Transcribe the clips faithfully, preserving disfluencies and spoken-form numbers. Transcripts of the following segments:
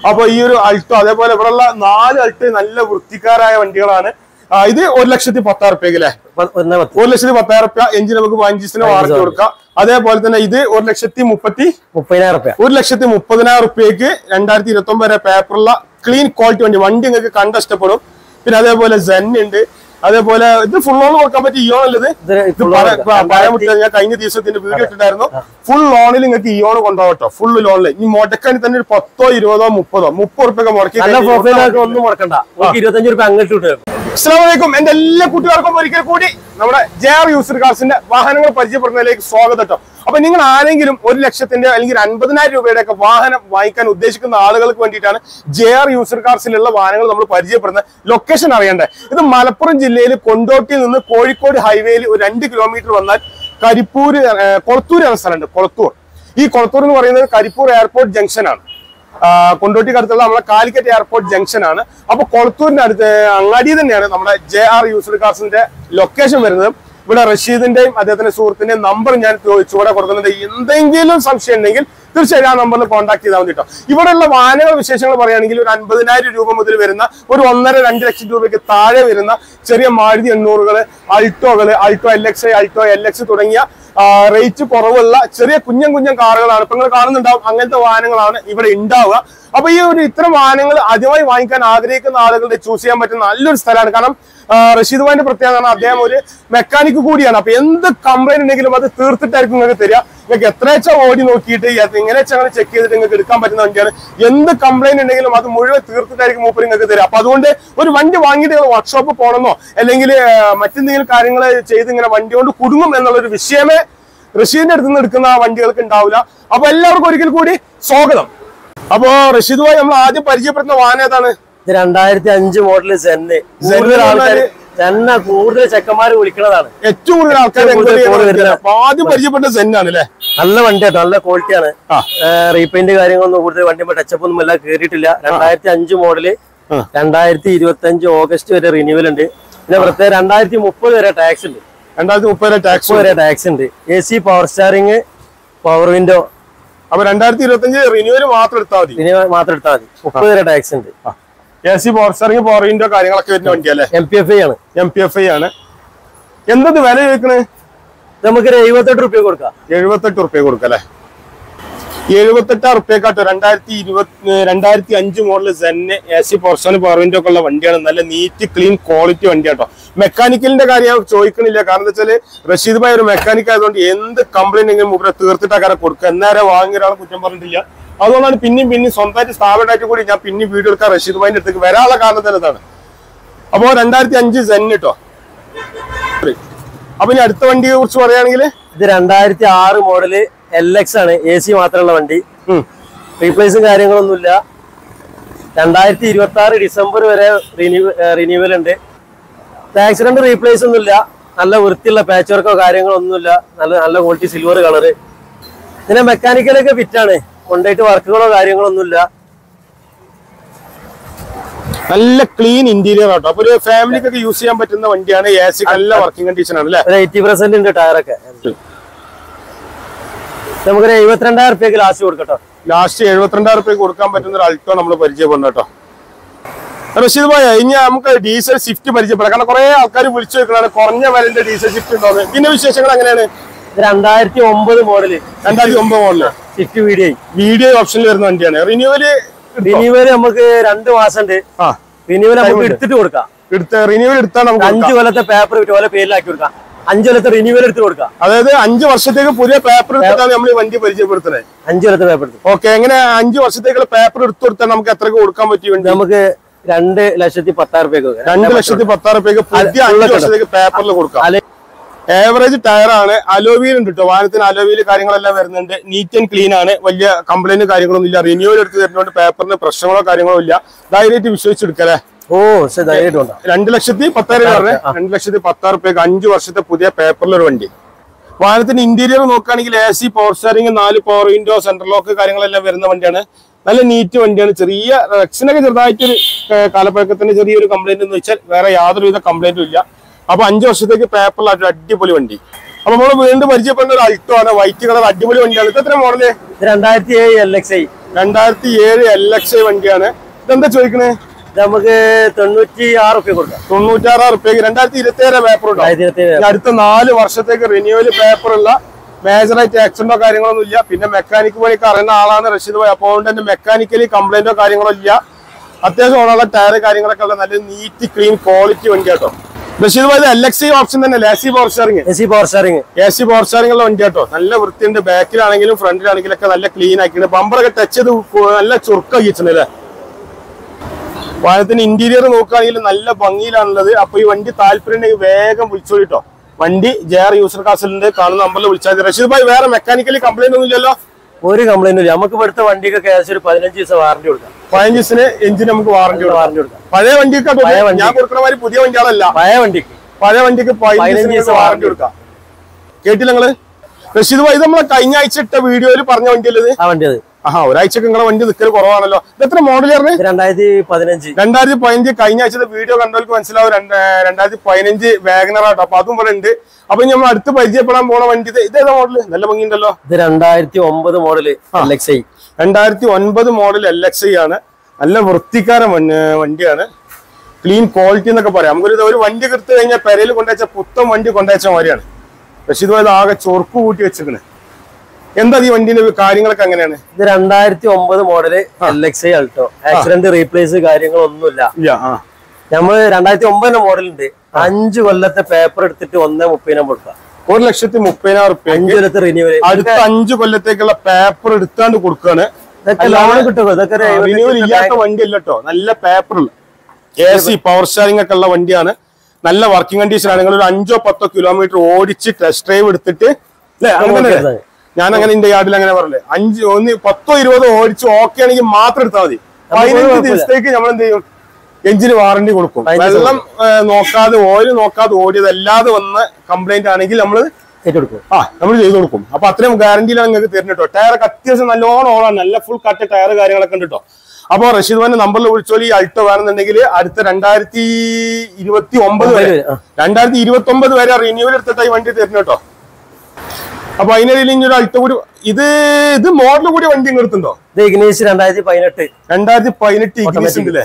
അപ്പൊ ഈ ഒരു അൾട്ടോ അതേപോലെ ഇവിടെയുള്ള നാല് അൾട്ടോ നല്ല വൃത്തിക്കാരായ വണ്ടികളാണ്. ഇത് ഒരു ലക്ഷത്തി പത്തായിരം റുപ്യക്ക് അല്ലേ? ഒരു ലക്ഷത്തി പത്തായിരം റുപ്യ എഞ്ചിൻ നമുക്ക് പതിനഞ്ചിന് വാറന്റി കൊടുക്കാം. അതേപോലെ തന്നെ ഇത് ഒരു ലക്ഷത്തി മുപ്പത്തി മുപ്പതിനായിരം റുപ്യ ഒരു ലക്ഷത്തി മുപ്പതിനായിരം റുപ്യക്ക് രണ്ടായിരത്തി ഇരുപത്തി ഒമ്പത് വരെ പേപ്പറുള്ള ക്ലീൻ ക്വാളിറ്റി വണ്ടി വണ്ടി നിങ്ങൾക്ക് കണ്ടിഷ്ടപ്പെടും. പിന്നെ അതേപോലെ സെൻ ഉണ്ട്. അതേപോലെ ഇത് ഫുൾ ലോൺ കൊടുക്കാൻ പറ്റിയ ഇയോൺ അല്ലത് പറയാൻ പറ്റില്ല. ഞാൻ കഴിഞ്ഞ ദിവസത്തിന്റെ വീഡിയോ ഇട്ടിട്ടായിരുന്നു. ഫുൾ ലോണിൽ നിങ്ങൾക്ക് ഇയോൺ കൊണ്ടുപോകട്ടോ. ഫുൾ ലോണിൽ ഈ മുടക്കാനി തന്നെ ഒരു പത്തോ ഇരുപതോ മുപ്പതോ മുപ്പത് റുപ്യ മുടക്കി ഒന്നും മുടക്കണ്ട. ഇരുപത്തഞ്ച് റുപ്യ അങ്ങോട്ട് കിട്ടും. അസ്സലാമു അലൈക്കും. എന്റെ എല്ലാ കൂട്ടുകാർക്കും ഒരിക്കൽ കൂടി നമ്മുടെ ജെ ആർ യൂസർ കാർസിന്റെ വാഹനങ്ങൾ പരിചയപ്പെടുന്നതിലേക്ക് സ്വാഗതം കേട്ടോ. അപ്പൊ നിങ്ങൾ ആരെങ്കിലും ഒരു ലക്ഷത്തിന്റെ അല്ലെങ്കിൽ അൻപതിനായിരം രൂപയുടെ ഒക്കെ വാഹനം വാങ്ങിക്കാൻ ഉദ്ദേശിക്കുന്ന ആളുകൾക്ക് വേണ്ടിയിട്ടാണ് ജെ ആർ യൂസർ കാർസിലുള്ള വാഹനങ്ങൾ നമ്മൾ പരിചയപ്പെടുന്നത്. ലൊക്കേഷൻ അറിയണ്ടേ? ഇത് മലപ്പുറം ജില്ലയിൽ കൊണ്ടോട്ടിയിൽ നിന്ന് കോഴിക്കോട് ഹൈവേയിൽ ഒരു രണ്ട് കിലോമീറ്റർ വന്നാൽ കരിപ്പൂര് കൊളത്തൂർ എന്ന സ്ഥലമുണ്ട്. കൊളത്തൂർ ഈ കൊളത്തൂർ എന്ന് പറയുന്നത് കരിപ്പൂർ എയർപോർട്ട് ജംഗ്ഷൻ ആണ്. കൊണ്ടോട്ടിക്ക് അടുത്തുള്ള നമ്മുടെ കാലിക്കറ്റ് എയർപോർട്ട് ജംഗ്ഷൻ ആണ്. അപ്പൊ കൊളത്തൂരിന്റെ അടുത്ത് അങ്ങാടി തന്നെയാണ് നമ്മുടെ ജെ ആർ യൂസർ കാർസിന്റെ ലൊക്കേഷൻ വരുന്നത്. ഇവിടെ റഷീദിന്റെയും അദ്ദേഹത്തിന്റെ സുഹൃത്തിന്റെയും നമ്പർ ഞാൻ ചുവടെ കൊടുക്കുന്നുണ്ട്. എന്തെങ്കിലും സംശയം ഉണ്ടെങ്കിൽ തീർച്ചയായും ആ നമ്പറിൽ കോൺടാക്ട് ചെയ്താൽ മതി കേട്ടോ. ഇവിടെയുള്ള വാഹനങ്ങൾ വിശേഷങ്ങൾ പറയുകയാണെങ്കിൽ ഒരു അൻപതിനായിരം രൂപ മുതൽ വരുന്ന ഒരു ഒന്നര രണ്ട് ലക്ഷം രൂപയ്ക്ക് താഴെ വരുന്ന ചെറിയ മാരുതി എണ്ണൂറുകള്, അൾട്ടോകള്, Alto L X, Alto L X തുടങ്ങിയ റേറ്റ് കുറവുള്ള ചെറിയ കുഞ്ഞൻ കുഞ്ഞൻ കാറുകളാണ് ഇപ്പൊ നിങ്ങൾ കാണുന്നുണ്ടാവും. അങ്ങനത്തെ വാഹനങ്ങളാണ് ഇവിടെ ഉണ്ടാവുക. അപ്പൊ ഈ ഒരു ഇത്തരം വാഹനങ്ങൾ ആദ്യമായി വാങ്ങിക്കാൻ ആഗ്രഹിക്കുന്ന ആളുകളുടെ ചൂസ് ചെയ്യാൻ പറ്റുന്ന നല്ലൊരു സ്ഥലമാണ്. കാരണം റഷീദ് ഭായിന്റെ പ്രത്യേകത അദ്ദേഹം ഒരു മെക്കാനിക് കൂടിയാണ്. അപ്പൊ എന്ത് കംപ്ലൈന്റ് ഉണ്ടെങ്കിലും അത് തീർത്തിട്ടായിരിക്കും നിങ്ങൾക്ക് തരിക. നിങ്ങൾക്ക് എത്രയച്ച ഓടി നോക്കിയിട്ട് എങ്ങനെ അങ്ങനെ ചെക്ക് ചെയ്തിട്ട് നിങ്ങൾക്ക് എടുക്കാൻ പറ്റുന്ന വണ്ടിയാണ്. എന്ത് കംപ്ലൈന്റ് ഉണ്ടെങ്കിലും അത് മുഴുവൻ തീർത്തിട്ടായിരിക്കും മൂപ്പർ നിങ്ങൾക്ക് തരിക. അപ്പൊ അതുകൊണ്ട് ഒരു വണ്ടി വാങ്ങിയിട്ട് നിങ്ങൾ വർക്ക്ഷോപ്പ് പോകണമെന്നോ അല്ലെങ്കിൽ മറ്റെന്തെങ്കിലും കാര്യങ്ങൾ ചെയ്ത് ഇങ്ങനെ വണ്ടി കൊണ്ട് കുടുങ്ങും എന്നുള്ളൊരു വിഷയമേ റഷീദിന്റെ അടുത്ത് നിന്ന് എടുക്കുന്ന വണ്ടികൾക്ക് ഉണ്ടാവില്ല. അപ്പൊ എല്ലാവർക്കും ഒരിക്കൽ കൂടി സ്വാഗതം. അപ്പോ റഷീദ് ഭായി നമ്മൾ ആദ്യം പരിചയപ്പെടുന്ന വാഹനം ഏതാണ്? രണ്ടായിരത്തി അഞ്ച് മോഡല് സെന്ന്. സെന്ന കൂടുതൽ ചെക്കന്മാര് വിളിക്കുന്നതാണ്. ഏറ്റവും കൂടുതൽ ആൾക്കാർ ആദ്യം പരിചയപ്പെട്ട സെന്നാണ് അല്ലെ? നല്ല വണ്ടിയാട്ടോ, നല്ല ക്വാളിറ്റിയാണ്. റീപെയിന്റ് കാര്യങ്ങളൊന്നും കൂടുതൽ വണ്ടി ടച്ചപ്പ് ഒന്നും എല്ലാം കേറിയിട്ടില്ല. രണ്ടായിരത്തി അഞ്ച് മോഡല് രണ്ടായിരത്തി ഇരുപത്തി അഞ്ച് ഓഗസ്റ്റ് വരെ റിന്യൂവൽ ഉണ്ട്. പിന്നെ പ്രത്യേകം രണ്ടായിരത്തി മുപ്പത് വരെ ടാക്സ് ഉണ്ട്. രണ്ടായിരത്തി മുപ്പത് വരെ ടാക്സ് വരെ ടാക്സ് ഉണ്ട്. A C, power steering, power window. അപ്പൊ രണ്ടായിരത്തി ഇരുപത്തി അഞ്ച് റിന്യൂവൽ മാത്രം എടുത്താൽ മതി. റിന്യൂവൽ മാത്രം എടുത്താൽ മതി. മുപ്പത് വരെ ടാക്സ് ഉണ്ട്. A C, power steering, power window കാര്യങ്ങളൊക്കെ വരുന്ന വണ്ടിയല്ലേ? എം പി എഫ് ഐ ആണ്. എം പി എഫ് ഐ ആണ്. എന്തത് വില ചോദിക്കണേ? നമുക്കൊരു എഴുപത്തെട്ട് റുപ്യ കൊടുക്കാം. എഴുപത്തെട്ട് റുപ്യ കൊടുക്കാം അല്ലെ? എഴുപത്തെട്ടാം റുപ്യക്കാട്ടോ രണ്ടായിരത്തി ഇരുപത്തി രണ്ടായിരത്തി അഞ്ച് മോഡൽ സെന്ന് A C, power steering, power window ഒക്കെ ഉള്ള വണ്ടിയാണ്. നല്ല നീറ്റ് ക്ലീൻ ക്വാളിറ്റി വണ്ടിയാട്ടോ. മെക്കാനിക്കലിന്റെ കാര്യം ചോദിക്കണില്ല. കാരണം എന്താ വെച്ചാല് റഷീദ് ഭായി ഒരു മെക്കാനിക് ആയതുകൊണ്ട് എന്ത് കംപ്ലൈന്റ് എങ്കിലും മുമ്പ് തീർത്തിട്ടാ കാര്യം കൊടുക്കുക. എന്നേരെ വാങ്ങിയ ഒരാളെ കുറ്റം പറഞ്ഞിട്ടില്ല. അതുകൊണ്ടാണ് പിന്നെയും പിന്നെയും സ്വന്തമായിട്ട് സ്ഥാപനമായിട്ട് കൂടി ഞാൻ പിന്നെ വീഡിയോ എടുക്കാൻ റഷീദ് ഭായിന്റെ അടുത്തേക്ക് വരാനുള്ള കാരണം തന്നെ ഇതാണ്. അപ്പോ രണ്ടായിരത്തി അഞ്ച് സെന്ന് കേട്ടോ. അപ്പൊ ഇനി അടുത്ത വണ്ടിയെ കുറിച്ച് പറയുകയാണെങ്കിൽ ഇത് രണ്ടായിരത്തി ആറ് മോഡല് എൽ എക്സ് ആണ്. എ സി മാത്രമുള്ള വണ്ടി. റീപ്ലേസും കാര്യങ്ങളൊന്നുമില്ല. രണ്ടായിരത്തി ഇരുപത്തി ആറ് ഡിസംബർ വരെ റിന്യൂ റിന്യൂവൽ ഉണ്ട്. ആക്സിഡന്റ് റീപ്ലേസ് ഒന്നുമില്ല. നല്ല വൃത്തിയുള്ള പാച്ച് വർക്കോ കാര്യങ്ങളോ ഒന്നുമില്ല. നല്ല നല്ല ക്വാളിറ്റി സിൽവർ കളറ്. പിന്നെ മെക്കാനിക്കലൊക്കെ ഫിറ്റാണ്. കൊണ്ടുപോയിട്ട് വർക്കുകളോ കാര്യങ്ങളോ ഒന്നുമില്ല. നല്ല ക്ലീൻ ഇന്റീരിയർ ആട്ടോ. അപ്പൊ ഒരു ഫാമിലിക്കൊക്കെ യൂസ് ചെയ്യാൻ പറ്റുന്ന വണ്ടിയാണ്. എ സി നല്ല വർക്കിംഗ് കണ്ടീഷൻ ആണ് അല്ലെ? എയ്റ്റി പെർസെന്റ് ഉണ്ട് ടയറൊക്കെ. നമുക്കൊരു എഴുപത്തിരണ്ടായിരം റുപ്യക്ക് ലാസ്റ്റ് കൊടുക്കട്ടോ. ലാസ്റ്റ് എഴുപത്തിരണ്ടായിരം റുപ്യക്ക് കൊടുക്കാൻ പറ്റുന്ന ഒരു അൾട്ടോ നമ്മൾ പരിചയപ്പെടുന്നു കേട്ടോ. റഷീദ് ഭായി ഇനി നമുക്ക് ഡീസൽ സ്വിഫ്റ്റ് പരിചയപ്പെടാം. കാരണം കുറെ ആൾക്കാർ വിളിച്ചു വെക്കുന്നതാണ് കുറഞ്ഞ വിലന്റെ ഡീസൽ സ്വിഫ്റ്റ് ഉണ്ടോ. ഇതിന്റെ വിശേഷങ്ങൾ എങ്ങനെയാണ്? രണ്ടായിരത്തി ഒമ്പത് മോഡല് രണ്ടായിരത്തി ഒമ്പത് മോഡല് സ്വിഫ്റ്റ് വീഡിയോ വീഡിയോ ഓപ്ഷനിൽ വരുന്ന വണ്ടിയാണ്. റിന്യൂവല് റിന്യൂവൽ നമുക്ക് രണ്ട് മാസം ഉണ്ട്. റിന്യൂവൽ നമുക്ക് എടുത്തിട്ട് കൊടുക്കാം. റിന്യൂവൽ എടുത്താൽ നമുക്ക് അഞ്ചു കൊല്ലത്തെ പേപ്പർ ഓരോ പേരിലാക്കി കൊടുക്കാം. അഞ്ചു കൊല്ലത്തെ റിന്യൂവൽ എടുത്ത് കൊടുക്കാം. അതായത് അഞ്ചു വർഷത്തേക്ക് പുതിയ പേപ്പർ എടുത്തിട്ടാണ് നമ്മൾ ഈ വണ്ടി പരിചയപ്പെടുത്തുന്നത്. അഞ്ചു കൊല്ലത്തെ പേപ്പർ എടുത്ത് ഓക്കെ. എങ്ങനെ അഞ്ചു വർഷത്തേക്കുള്ള പേപ്പർ എടുത്തു കൊടുത്താൽ നമുക്ക് എത്രക്ക് കൊടുക്കാൻ പറ്റും? നമുക്ക് രണ്ട് ലക്ഷത്തി പത്തായിരം റുപ്യക്ക് രണ്ട് ലക്ഷത്തി പത്തായിരം റുപ്യക്ക് പുതിയ അഞ്ചു വർഷത്തേക്ക് പേപ്പറിൽ കൊടുക്കാം. ഏവറേജ് ടയറാണ്. അലോവീൽ ഉണ്ട് കേട്ടോ. വാഹനത്തിന് അലോവീൽ കാര്യങ്ങളെല്ലാം വരുന്നുണ്ട്. നീറ്റ് ആൻഡ് ക്ലീൻ ആണ്. വലിയ കംപ്ലൈന്റ് കാര്യങ്ങളൊന്നും ഇല്ല. റിന്യൂവൽ എടുത്ത് തരുന്നതുകൊണ്ട് പേപ്പറിന് പ്രശ്നങ്ങളോ കാര്യങ്ങളോ ഇല്ല. ധൈര്യമായിട്ട് വിശ്വസിച്ചെടുക്കല്ലേ? ഓ ധൈര്യമായിട്ട് രണ്ട് ലക്ഷത്തി പത്തായിരം പറഞ്ഞ രണ്ട് ലക്ഷത്തി പത്തായിരം റുപ്യക്ക് അഞ്ചു വർഷത്തെ പുതിയ പേപ്പറിലൊരു വണ്ടി. വാഹനത്തിന്റെ ഇന്റീരിയർ നോക്കുകയാണെങ്കിൽ എ സി, പവർ സ്റ്റാറിംഗ്, നാല് പവർ വിൻഡോ, സെൻട്രൽ ലോക്ക് കാര്യങ്ങളെല്ലാം വരുന്ന വണ്ടിയാണ്. നല്ല നീറ്റ് വണ്ടിയാണ്. ചെറിയ റെക്സിനൊക്കെ ചെറുതായിട്ടൊരു കാലപ്പഴക്കത്തിന്റെ ചെറിയൊരു കംപ്ലൈന്റ് എന്ന് വെച്ചാൽ വേറെ യാതൊരുവിധ കംപ്ലൈന്റും ഇല്ല. അപ്പൊ അഞ്ചു വർഷത്തേക്ക് പേപ്പറിലായിട്ട് അടിപൊളി വണ്ടി. അപ്പൊ നമ്മൾ വീണ്ടും പരിചയപ്പെടുന്ന ഒരു അൾട്ടോ ആണ്. വൈറ്റ് കളർ അടിപൊളി വണ്ടിയാണ്. ഇത് എത്ര മോഡല്? രണ്ടായിരത്തി ഏഴ് എൽ എക്സ് ഐ രണ്ടായിരത്തി ഏഴ് എൽ എക്സ് വണ്ടിയാണ്. ഇതെന്താ ചോദിക്കണേ? നമുക്ക് തൊണ്ണൂറ്റി ആറ് റുപ്യ കൊടുക്കാം. തൊണ്ണൂറ്റാറ് റുപ്യക്ക് രണ്ടായിരത്തി ഇരുപത്തി ഏഴ് പേപ്പർ ഉണ്ടാവും. അടുത്ത നാല് വർഷത്തേക്ക് റിന്യൂവൽ പേപ്പർ ഉള്ള മേജറായിട്ട് ആക്സിഡന്റോ കാര്യങ്ങളൊന്നും ഇല്ല. പിന്നെ മെക്കാനിക് പണിക്ക് അറിയുന്ന ആളാണ് റഷീദ് ഭായി. അപ്പോൾ അതുകൊണ്ട് തന്നെ മെക്കാനിക്കലി കംപ്ലൈന്റോ കാര്യങ്ങളോ ഇല്ല. അത്യാവശ്യം ഓണുള്ള ടയർ കാര്യങ്ങളൊക്കെ ഉള്ള നല്ല നീറ്റ് ക്ലീൻ ക്വാളിറ്റി വണ്ടി കേട്ടോ. റഷീദ് ഭായി എൽ എക്സ് ഓപ്ഷൻ തന്നെ A C power steering A C power steering A C power steering ഉള്ള വണ്ടി കേട്ടോ. നല്ല വൃത്തിയുണ്ട്. ബാക്കിലാണെങ്കിലും ഫ്രണ്ടിലാണെങ്കിലും ഒക്കെ നല്ല ക്ലീൻ ആക്കിയിട്ട് ബമ്പറൊക്കെ ടച്ച് ചെയ്ത് നല്ല ചുരുക്കാക്കി വെച്ചിട്ടുണ്ട്. വാഹനത്തിന് ഇന്റീരിയർ നോക്കുകയാണെങ്കിൽ നല്ല ഭംഗിയിലാണുള്ളത്. അപ്പൊ ഈ വണ്ടി താല്പര്യം ഉണ്ടെങ്കിൽ വേഗം വിളിച്ചോളിട്ടോ. വണ്ടി ജെ ആർ യൂസർ കാസിലുണ്ട്. കാണുന്ന നമ്പറിൽ വിളിച്ചാൽ മതി. റഷീദ് ഭായി വേറെ മെക്കാനിക്കലി കംപ്ലൈന്റ് ഒന്നും ഇല്ലല്ലോ? ഒരു കംപ്ലൈന്റ് ഇല്ല. നമുക്ക് ഇവിടുത്തെ വണ്ടിക്കൊക്കെ ഏകദേശം ഒരു പതിനഞ്ച് ദിവസം വാറന്റി കൊടുക്കാം. പതിനഞ്ച് ദിവസത്തിന് എഞ്ചിന് നമുക്ക് വാറന്റി വാറന്റി കൊടുക്കാം. പഴയ വണ്ടിക്ക് ഞാൻ കൊടുക്കുന്ന മാതിരി പുതിയ വണ്ടികളല്ല. പഴയ വണ്ടിക്ക് പഴയ വണ്ടിക്ക് പതിനഞ്ച് ദിവസം വാറന്റി കൊടുക്കാം. കേട്ടില്ല നിങ്ങള്? റഷീദ് ഭായി നമ്മളെ കഴിഞ്ഞ ആഴ്ച ഇട്ട വീഡിയോയിൽ പറഞ്ഞ വണ്ടിയല്ലത്? ആ വണ്ടി അത്. ആഹാ, ഒരാഴ്ചക്ക് നിങ്ങളെ വണ്ടി നിൽക്കൽ കുറവാണല്ലോ. ഇത് എത്ര മോഡൽ ആയിരുന്നു? രണ്ടായിരത്തി പതിനഞ്ച് രണ്ടായിരത്തി പതിനഞ്ച് കഴിഞ്ഞ ആഴ്ചത്തെ വീഡിയോ കണ്ടവർക്ക് മനസ്സിലാവും. രണ്ടായിരത്തി പതിനഞ്ച് വാഗനറാട്ടോ. അപ്പൊ അതും ഇവിടെ ഉണ്ട്. അപ്പൊ നമ്മൾ അടുത്ത് പരിചയപ്പെടാൻ പോണ വണ്ടി ഇതേതാ മോഡല്? നല്ല ഭംഗിയുണ്ടല്ലോ. ഇത് രണ്ടായിരത്തി ഒമ്പത് മോഡല് എൽ എക്സ് ഐ. രണ്ടായിരത്തി ഒൻപത് മോഡൽ എൽ എക്സ് ഐ ആണ്. നല്ല വൃത്തിക്കാരൻ വണ്ടിയാണ്. ക്ലീൻ ക്വാളിറ്റി എന്നൊക്കെ പറയാം. നമുക്കൊരു ഒരു വണ്ടി എടുത്തു കഴിഞ്ഞാൽ പെരയിൽ കൊണ്ടുവച്ച പുത്തൻ വണ്ടി കൊണ്ടുവച്ച മാതിരിയാണ്. റഷീദ് ഭായി ആകെ ചൊറുക്ക് കൂട്ടി വെച്ചിരിക്കണ്. എന്താ ഈ വണ്ടിന്റെ കാര്യങ്ങളൊക്കെ എങ്ങനെയാണ്? ഇത് രണ്ടായിരത്തി ഒമ്പത് model L X I Alto. Accident replace കാര്യങ്ങളൊന്നും ഇല്ല. നമ്മള് രണ്ടായിരത്തി ഒമ്പതിന്റെ മോഡലുണ്ട്. അഞ്ചു കൊല്ലത്തെ പേപ്പർ എടുത്തിട്ട് ഒന്നേ മുപ്പതിനാ കൊടുക്കാം. ഒരു ലക്ഷത്തി മുപ്പതിനായിരം റുപ്യ അഞ്ചു കൊല്ലത്തെ റിന്യൂവൽ. അടുത്ത അഞ്ചു കൊല്ലത്തേക്കുള്ള പേപ്പർ എടുത്താണ്ട് കൊടുക്കാണ്. റിന്യൂവൽ ഇല്ലാത്ത വണ്ടി അല്ല കേട്ടോ. നല്ല പേപ്പറുള്ള എ സി പവർ സ്റ്റിയറിംഗ് ഒക്കെ ഉള്ള വണ്ടിയാണ്. നല്ല വർക്കിംഗ് കണ്ടീഷൻ ആണ്. നിങ്ങൾ ഒരു അഞ്ചോ പത്തോ കിലോമീറ്റർ ഓടിച്ച് ടെസ്റ്റ് ഡ്രൈവ് എടുത്തിട്ട് ഞാൻ അങ്ങനെ എന്റെ യാർഡിൽ അങ്ങനെ പറഞ്ഞേ അഞ്ച് ഒന്ന് പത്തോ ഇരുപതോ ഓടിച്ച് ഓക്കെ ആണെങ്കിൽ മാത്രം എടുത്താൽ മതി. പതിനഞ്ച് ദിവസത്തേക്ക് നമ്മൾ എന്ത് ചെയ്യും? എഞ്ചിന് വാറന്റി കൊടുക്കും. വെള്ളം നോക്കാതെ ഓയിൽ നോക്കാതെ ഓടിയത് അല്ലാതെ വന്ന കംപ്ലൈന്റ് ആണെങ്കിൽ നമ്മൾ ആ നമ്മൾ ചെയ്ത് കൊടുക്കും. അപ്പൊ അത്രയും ഗ്യാരണ്ടിയിലാണ് നിങ്ങൾക്ക് തരുന്നത് കേട്ടോ. ടയറൊക്കെ അത്യാവശ്യം നല്ലോണം ഓളാണ്. നല്ല ഫുൾ കട്ട് ടയർ കാര്യങ്ങളൊക്കെ ഉണ്ട് കേട്ടോ. അപ്പൊ റഷീദ് ഭായിന്റെ നമ്പറിൽ വിളിച്ചോളി. ഈ അൾട്ടോ വേണമെന്നുണ്ടെങ്കിൽ അടുത്ത രണ്ടായിരത്തി ഇരുപത്തി ഒമ്പത് വരെ രണ്ടായിരത്തി ഇരുപത്തി ഒമ്പത് വരെ റിന്യൂവൽ എടുത്തിട്ടായി വണ്ടി തരുന്നു കേട്ടോ. അപ്പൊ അതിനിടയിൽ ഇനി ഒരു അൾട്ടോ കൂടി ഇത് ഇത് മോഡൽ കൂടി വണ്ടി എടുത്തുണ്ടോ? രണ്ടായിരത്തി പതിനെട്ട് രണ്ടായിരത്തി പതിനെട്ട് ഇഗ്നിസ് ഉണ്ടല്ലേ?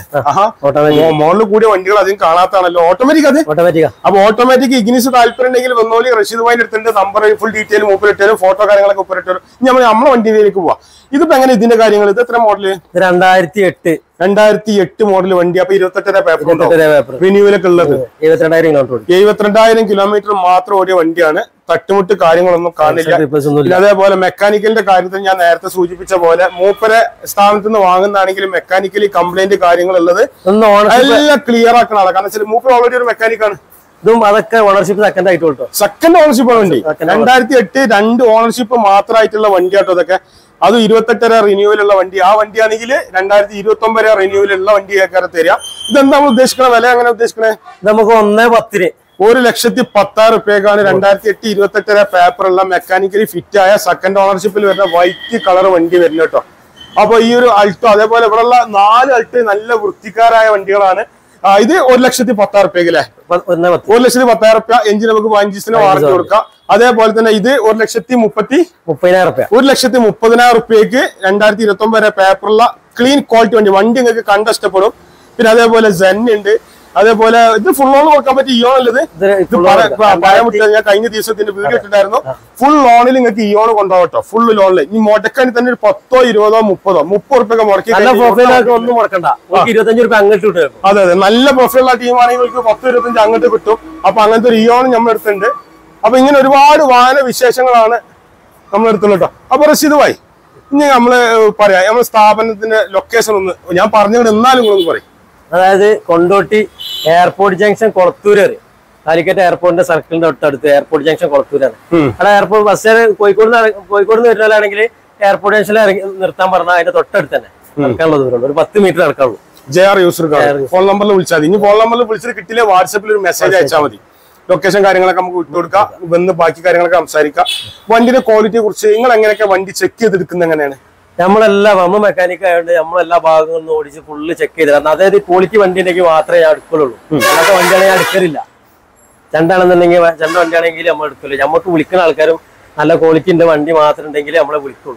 മോഡൽ കൂടിയ വണ്ടികൾ അധികം കാണാത്താണല്ലോ. ഓട്ടോമാറ്റിക് അത് ഓട്ടോമാറ്റിക്. അപ്പൊ ഓട്ടോമാറ്റിക് ഇഗ്നിസ് താല്പര്യം ഉണ്ടെങ്കിൽ വന്നോളി. റഷീദ് ഭായിന്റെ അടുത്തിന്റെ നമ്പർ ഫുൾ ഡീറ്റെയിൽ മൂപ്പരിട്ടാലും ഫോട്ടോ കാര്യങ്ങളൊക്കെ ഉപ്പരിട്ടാലും നമ്മൾ നമ്മളെ വണ്ടിയിലേക്ക് പോവാം. ഇതിപ്പോ എങ്ങനെ ഇതിന്റെ കാര്യങ്ങൾ? ഇത് എത്ര മോഡല്? രണ്ടായിരത്തി എട്ട് രണ്ടായിരത്തി എട്ട് മോഡൽ വണ്ടി. അപ്പൊ ഇരുപത്തെട്ടര പേപ്പർ റിന്യൂവലൊക്കെ ഉള്ളത്. എഴുപത്തിരണ്ടായിരം കിലോമീറ്റർ മാത്രം ഓടിയ വണ്ടിയാണ്. തട്ടുമുട്ട് കാര്യങ്ങളൊന്നും കാണില്ല. പിന്നെ അതേപോലെ മെക്കാനിക്കലിന്റെ കാര്യത്തിൽ ഞാൻ നേരത്തെ സൂചിപ്പിച്ച പോലെ മൂപ്പരെ സ്ഥാനത്ത് നിന്ന് വാങ്ങുന്നതാണെങ്കിലും മെക്കാനിക്കലി കംപ്ലൈന്റ് കാര്യങ്ങളുള്ളത് എല്ലാം ക്ലിയർ ആക്കണ ആളാണ്. കാരണം വെച്ചാൽ മൂപ്പർ ഓൾറെഡി ഒരു മെക്കാനിക്കാണ്. ഇതും അതൊക്കെ ഓണർഷിപ്പ് സെക്കൻഡ് ആയിട്ട് കിട്ടും. സെക്കൻഡ് ഓണർഷിപ്പ് വണ്ടി. രണ്ടായിരത്തി എട്ട് രണ്ട് ഓണർഷിപ്പ് മാത്രമായിട്ടുള്ള വണ്ടിയാട്ടോ അതൊക്കെ. അതും ഇരുപത്തെട്ടര റിന്യൂവൽ ഉള്ള വണ്ടി. ആ വണ്ടിയാണെങ്കിൽ രണ്ടായിരത്തി ഇരുപത്തി ഒമ്പത് റിന്യൂവൽ ഉള്ള വണ്ടി കേൾക്കാറ് തരിക. ഇതെന്താ നമ്മൾ ഉദ്ദേശിക്കണ വില? എങ്ങനെ ഉദ്ദേശിക്കണേ? നമുക്ക് ഒന്നേ പത്തിന് ഒരു ലക്ഷത്തി പത്താറ് റുപ്യക്കാണ് രണ്ടായിരത്തി എട്ട് ഇരുപത്തെട്ടര പേപ്പറുള്ള മെക്കാനിക്കലി ഫിറ്റ് ആയ സെക്കൻഡ് ഓണർഷിപ്പിൽ വരുന്ന വൈറ്റ് കളർ വണ്ടി വരുന്നത് കേട്ടോ. അപ്പൊ ഈ ഒരു അൾട്ടോ അതേപോലെ ഇവിടെയുള്ള നാല് അൾട്ടോ നല്ല വൃത്തിക്കാരായ വണ്ടികളാണ്. ഇത് ഒരു ലക്ഷത്തി പത്താറ് റുപ്യക്കല്ലേ? ഒരു ലക്ഷത്തി പത്തായിരം റുപ്യ എഞ്ചിൻ നമുക്ക് പതിനഞ്ചിന് വാറന്റി കൊടുക്കാം. അതേപോലെ തന്നെ ഇത് ഒരു ലക്ഷത്തി മുപ്പത്തി മുപ്പതിനായിരം റുപ്യ ഒരു ലക്ഷത്തി മുപ്പതിനായിരം റുപ്യക്ക് രണ്ടായിരത്തി ഇരുപത്തി ഒമ്പത് വരെ പേപ്പറുള്ള ക്ലീൻ ക്വാളിറ്റി വണ്ടി. വണ്ടി നിങ്ങൾക്ക് കണ്ടിഷ്ടപ്പെടും. പിന്നെ അതേപോലെ സെൻ ഉണ്ട്. അതേപോലെ ഇത് ഫുൾ ഓൺ കൊടുക്കാൻ പറ്റിയ ഇയോൺ ഉള്ളത്. ഇത് പറയാൻ പറ്റില്ല. ഞാൻ കഴിഞ്ഞ ദിവസത്തിന്റെ വീഡിയോ ഇട്ടിട്ടായിരുന്നു. ഫുൾ ലോണിൽ നിങ്ങൾക്ക് ഇയോൺ കൊണ്ടുപോകട്ടോ. ഫുൾ ലോണിൽ ഈ മുടക്കാനി തന്നെ ഒരു പത്തോ ഇരുപതോ മുപ്പതോ മുപ്പത് റുപ്യൊക്കെ മുടക്കി ഒന്നും മുടക്കണ്ട. ഇരുപത്തഞ്ച് റുപ്യ അങ്ങോട്ട് കിട്ടും. അതെ അതെ നല്ല പ്രൊഫഷണൽ ടീമാണെങ്കിൽ നിങ്ങൾക്ക് പത്ത് ഇരുപത്തഞ്ച് അങ്ങോട്ട് കിട്ടും. അപ്പൊ അങ്ങനത്തെ ഒരു ഇയോൺ നമ്മൾ എടുത്തിട്ടുണ്ട്. അപ്പൊ ഇങ്ങനെ ഒരുപാട് വാഹന വിശേഷങ്ങളാണ് നമ്മൾ എടുത്തുള്ളൂ കേട്ടോ. അപ്പൊ റഷീദ് ഭായി ഇനി നമ്മള് പറയാം നമ്മുടെ സ്ഥാപനത്തിന്റെ ലൊക്കേഷൻ ഒന്ന് ഞാൻ പറഞ്ഞുകൊണ്ട് എന്നാലും കൂടെ ഒന്ന് പറയും. അതായത് Kondotty airport junction Kolathur. Calicut എയർപോർട്ടിന്റെ സർക്കിളിന്റെ തൊട്ടടുത്ത് എയർപോർട്ട് ജംഗ്ഷൻ കൊളത്തൂരാണ്. അവിടെ എയർപോർട്ട് ബസ് കോഴിക്കോട് കോഴിക്കോട് നിന്ന് വരുന്നവരാണെങ്കിൽ എയർപോർട്ട് ജംഗ്ഷനിൽ ഇറങ്ങി നിർത്താൻ പറഞ്ഞാൽ അതിന്റെ തൊട്ടടുത്ത് തന്നെ നടക്കാനുള്ള ദൂരമുള്ളൂ. ഒരു പത്ത് മീറ്റർ നടക്കാവുള്ളൂ. ജെ ആർ യൂസർ ഫോൺ നമ്പറിൽ വിളിച്ചാൽ മതി. ഇനി ഫോൺ നമ്പറിൽ വിളിച്ചിട്ട് കിട്ടില്ല വാട്സാപ്പിൽ ഒരു മെസ്സേജ് അയച്ചാൽ മതി. ലൊക്കേഷൻ കാര്യങ്ങളൊക്കെ നമുക്ക് വിട്ടുകൊടുക്കാം. വന്ന് ബാക്കി കാര്യങ്ങളൊക്കെ സംസാരിക്കാം. വണ്ടിയുടെ ക്വാളിറ്റിയെ കുറിച്ച് നിങ്ങൾ എങ്ങനെയൊക്കെ വണ്ടി ചെക്ക് ചെയ്തെടുക്കുന്നത് എങ്ങനെയാണ്? നമ്മളെല്ലാം നമ്മൾ മെക്കാനിക് ആയതുകൊണ്ട് നമ്മളെല്ലാ ഭാഗങ്ങളും ഓടിച്ച് ഫുള്ള് ചെക്ക് ചെയ്ത്. കാരണം അതായത് ക്വാളിറ്റി വണ്ടി ഉണ്ടെങ്കിൽ മാത്രമേ ഞാൻ എടുക്കുള്ളൂ. അങ്ങനത്തെ വണ്ടിയാണെങ്കിൽ ഞാൻ എടുക്കലില്ല. രണ്ടാണെന്നുണ്ടെങ്കിൽ രണ്ട് വണ്ടിയാണെങ്കിൽ നമ്മൾ എടുക്കില്ല. നമുക്ക് വിളിക്കുന്ന ആൾക്കാരും നല്ല ക്വാളിറ്റി ഉണ്ട് വണ്ടി മാത്രം ഉണ്ടെങ്കിൽ നമ്മളെ വിളിക്കുള്ളൂ.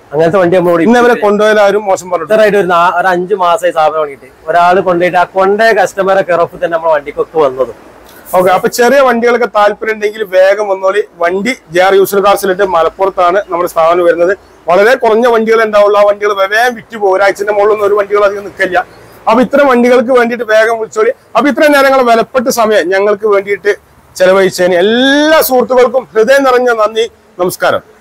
അങ്ങനത്തെ വണ്ടി നമ്മളോട് ഇന്നവരെ കൊണ്ടുപോയാലും മോശം പറഞ്ഞു. ഇത്രയായിട്ട് ഒരു ഒരു അഞ്ചു മാസമായി സ്ഥാപനം വേണ്ടിയിട്ട് ഒരാൾ കൊണ്ടുപോയിട്ട് ആ കൊണ്ടേ കസ്റ്റമറെ കെറപ്പ് തന്നെ നമ്മുടെ വണ്ടിക്കൊക്കെ വന്നതും. ഓക്കെ, അപ്പൊ ചെറിയ വണ്ടികളൊക്കെ താല്പര്യം ഉണ്ടെങ്കിൽ വേഗം വന്നോളി. വണ്ടി ജെ ആർ യൂസർ കാർസിലിട്ട് മലപ്പുറത്താണ് നമ്മുടെ സ്ഥാപനം വരുന്നത്. വളരെ കുറഞ്ഞ വണ്ടികൾ ഉണ്ടാവുള്ളൂ. ആ വണ്ടികൾ വേഗം വിറ്റ് പോകും. ഒരാഴ്ചന്റെ മുകളിലൊന്നും ഒരു വണ്ടികൾ അധികം നിൽക്കില്ല. അപ്പൊ ഇത്തരം വണ്ടികൾക്ക് വേണ്ടിയിട്ട് വേഗം വിളിച്ചോളി. അപ്പൊ ഇത്രയും നേരങ്ങൾ വിലപ്പെട്ട സമയം ഞങ്ങൾക്ക് വേണ്ടിയിട്ട് ചെലവഴിച്ചതിന് എല്ലാ സുഹൃത്തുക്കൾക്കും ഹൃദയം നിറഞ്ഞ നന്ദി. നമസ്കാരം.